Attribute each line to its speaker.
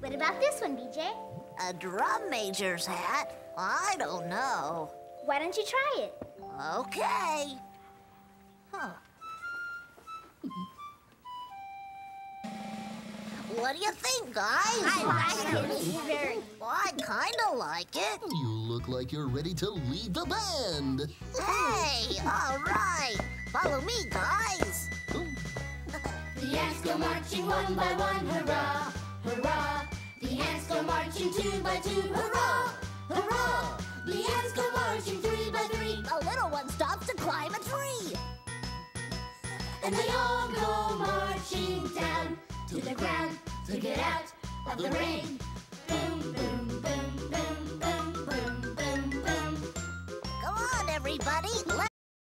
Speaker 1: What about this one, BJ?
Speaker 2: A drum major's hat? I don't know.
Speaker 1: Why don't you try it?
Speaker 2: Okay. Huh. What do you think, guys?
Speaker 1: I like it very.
Speaker 2: Well, I kind of like it.
Speaker 3: You look like you're ready to lead the band.
Speaker 2: Hey, all right. Follow me, guys.
Speaker 4: The ants go marching one by one, hurrah, hurrah. The ants go marching two by two, hurrah, hurrah. The ants go marching three by three.
Speaker 2: A little one stops to climb a tree.
Speaker 4: And they all go marching down to the ground to get out of the rain. Boom, boom,